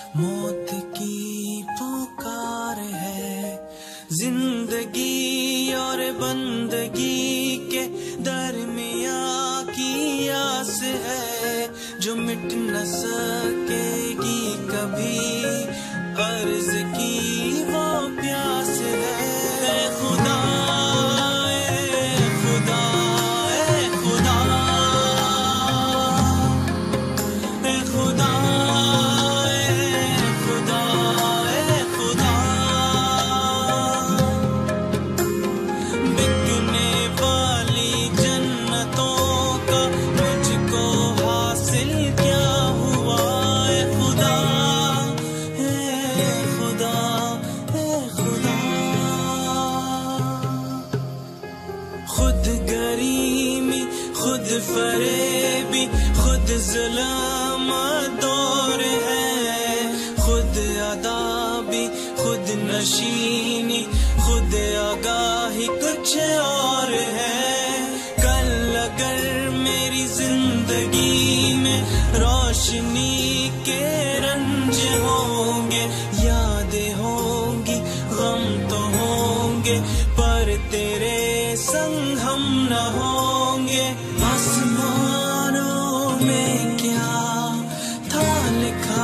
मौत की पुकार है, जिंदगी और बंदगी के दरमिया की आस है, जो मिट न सकेगी कभी अर्ज की वो प्यास है। ऐ खुदा, खुद गरीमी, खुद फरेबी, खुद जुल्म दौर है, खुद अदाबी, खुद नशीनी, खुद आगाही कुछ और है। कल अगर मेरी जिंदगी में रोशनी के रंज होंगे, यादें होंगी, गम तो होंगे, पर तेरे संग हम न होंगे। आसमानों में क्या था लिखा,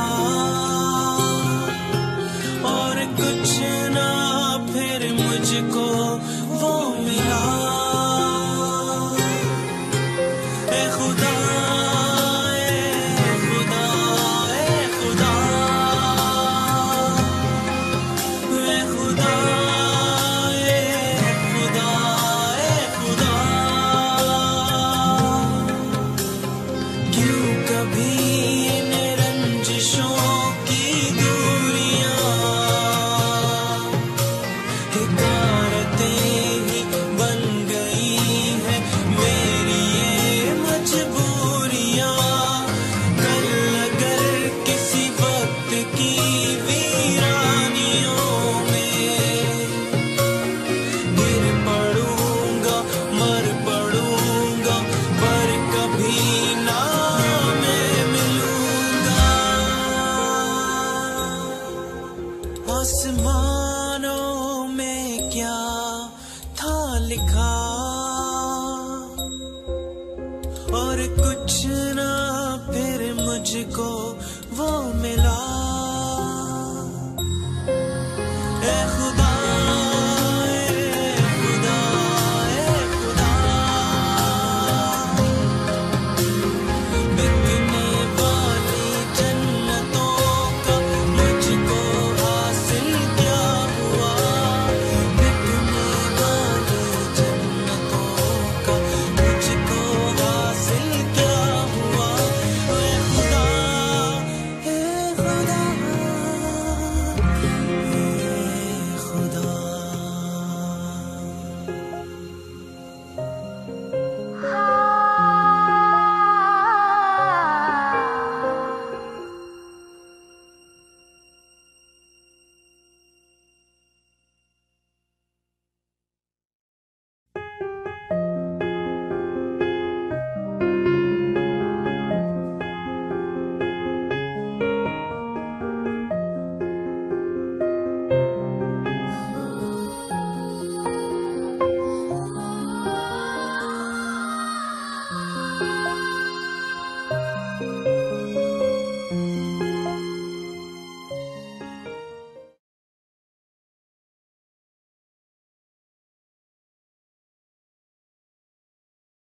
और कुछ ना फिर मुझको वो मिला। ऐ खुदा, आसमानों में क्या था लिखा।